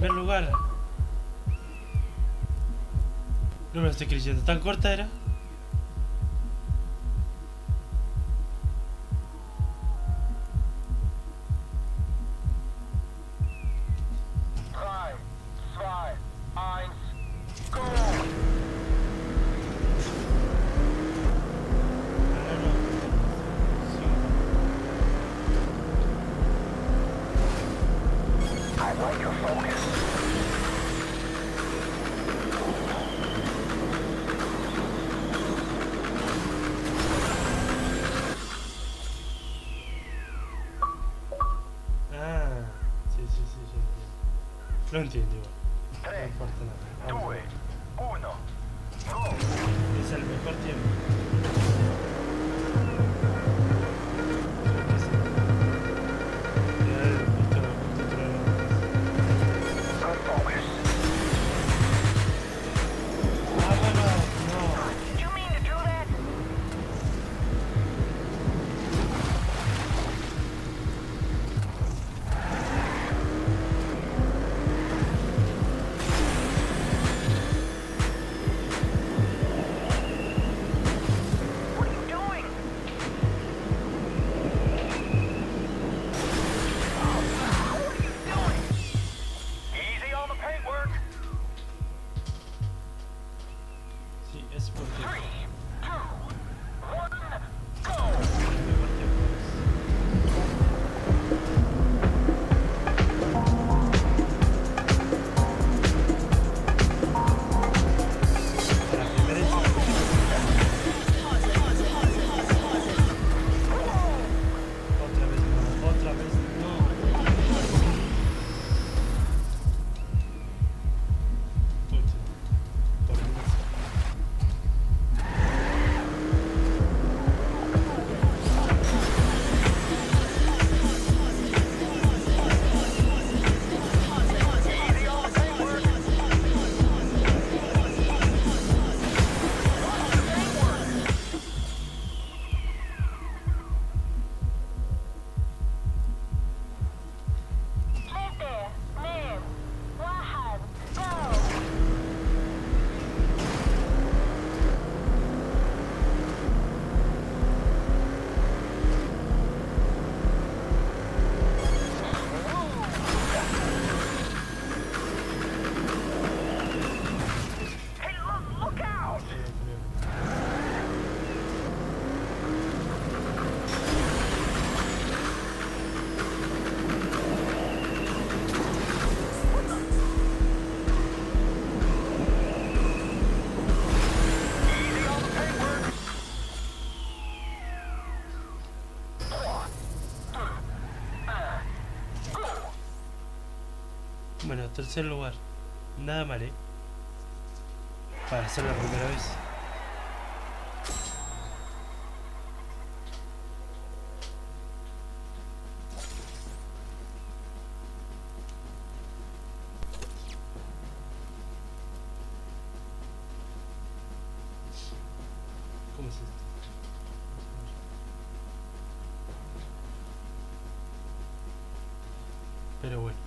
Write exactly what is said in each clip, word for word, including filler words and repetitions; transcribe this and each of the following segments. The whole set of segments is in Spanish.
primer lugar. No me lo estoy creyendo. ¿Tan corta era? Lo entiendo igual. No importa nada. due, uno, go! Es el mejor tiempo. Bueno, tercer lugar. Nada mal, ¿eh? Para ser la primera vez. ¿Cómo es esto? Pero bueno.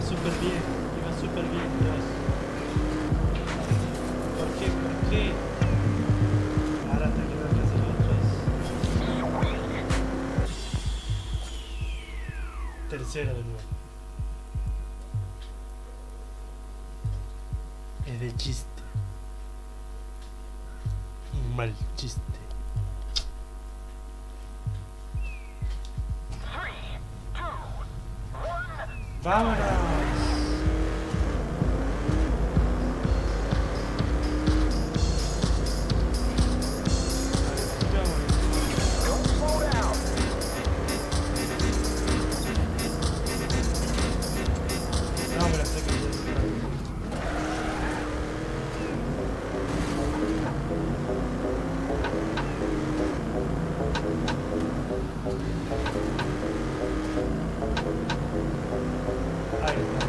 súper bien, iba súper bien, Dios. ¿Por qué? ¿Por qué? Ahora te quedan casi los otros. Tercera de nuevo. Es de chiste. Un mal chiste. ¡Vámonos! No, me la sé que ahí está.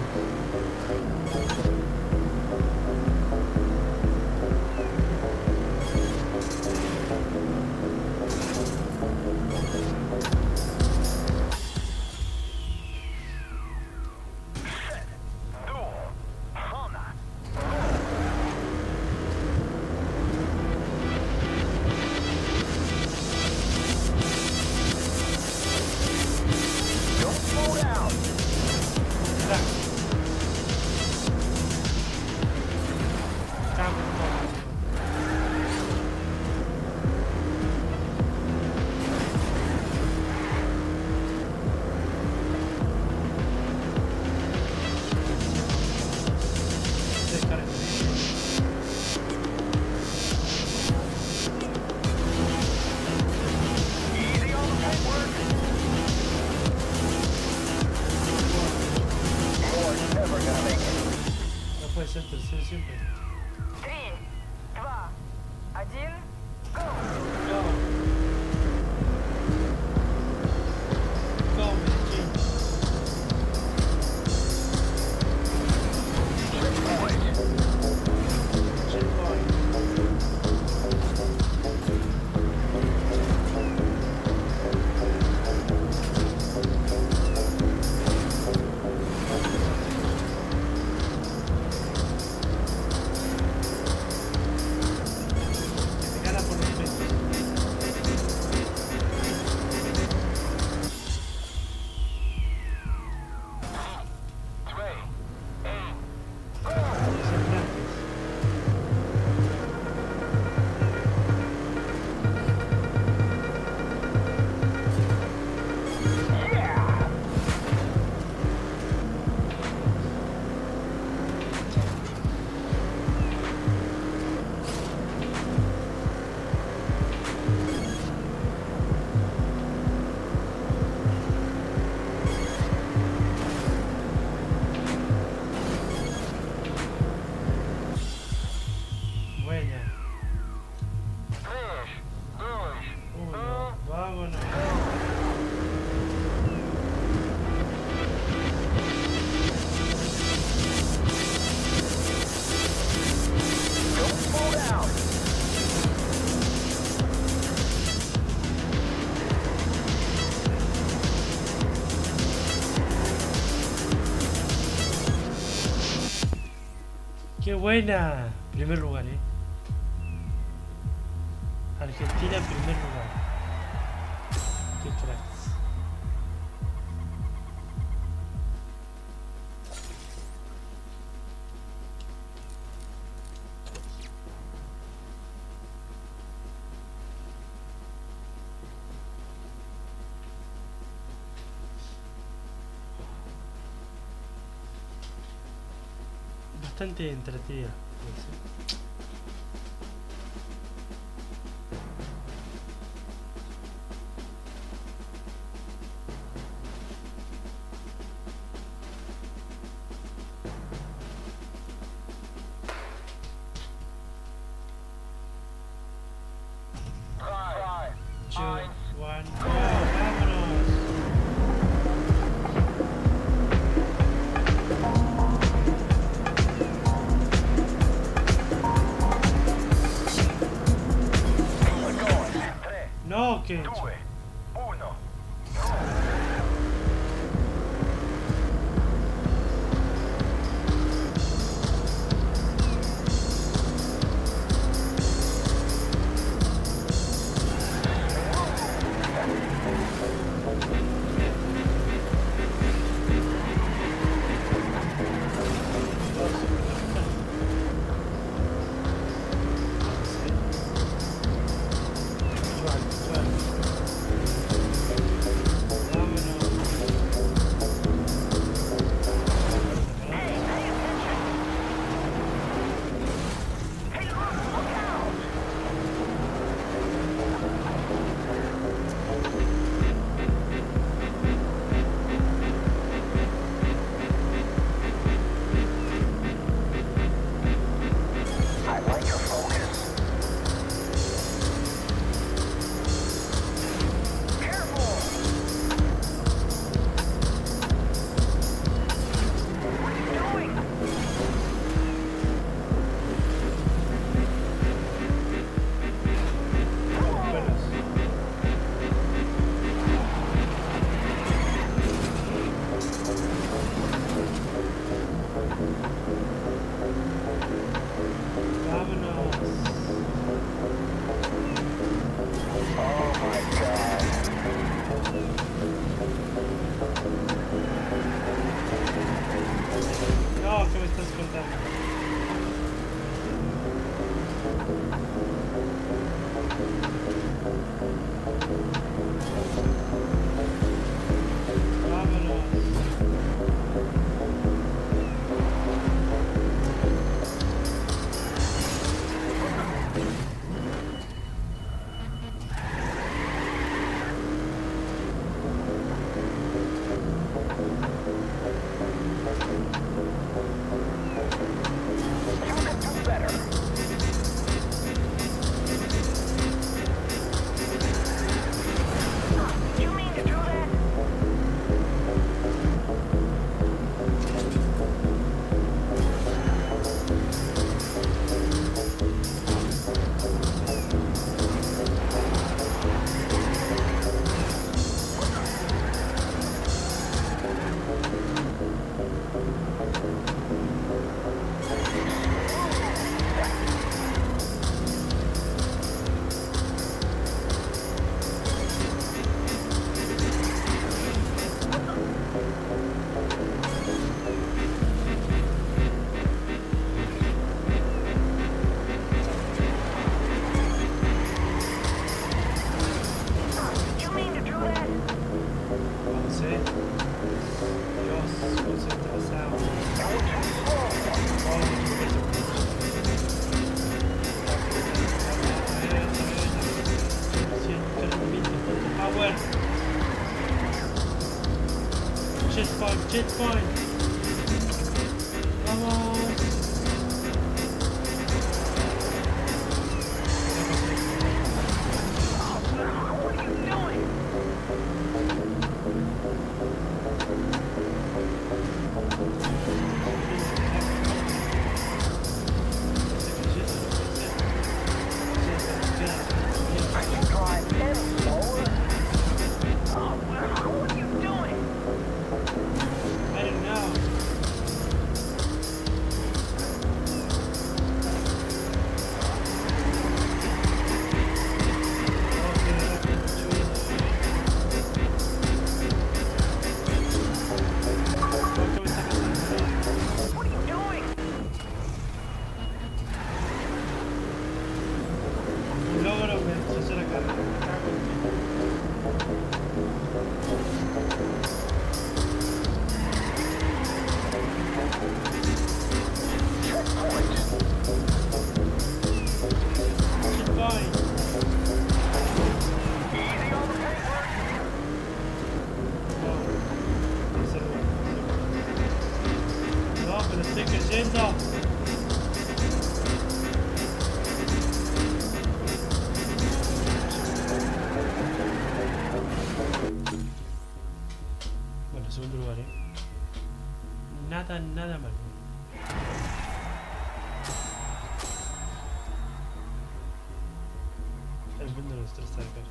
No puede ser tercero siempre. Три, два, один, go! Go. Go, Medellín. Checkpoint. Me gana por un mes. Buena. Tres, dos, Uno. Vámonos. don't slow down. ¡Qué buena! Primer lugar, eh. Argentina, primer lugar. ¡Qué cracks! Bastante entretenida. Five, Two, one, go, vámonos. we're going. Tre, No, que due, uno. No, ¿qué me estás contando? Vámonos. You can do better. You mean to do that? You mean to do that? Vamos, eh. Dios, concentración. Power. Jetpoint, jetpoint. Vamos. What are you doing? I can drive any slower. Oh, well, what are you doing? I don't know. What are you doing? Logro me rechazó la carrera. Me cago en ti. Checkpoint. Easy on the paper. No. Ese no. No, pero estoy creyendo. Bueno, segundo lugar, eh. Nada, nada mal. El mundo de nuestros targas.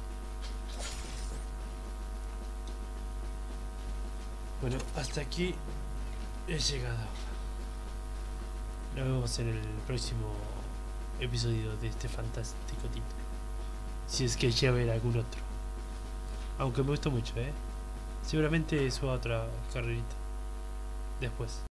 Bueno, hasta aquí he llegado. Nos vemos en el próximo episodio de este fantástico título. Si es que llega a haber algún otro. Aunque me gustó mucho, ¿eh? Seguramente suba otra carrerita después.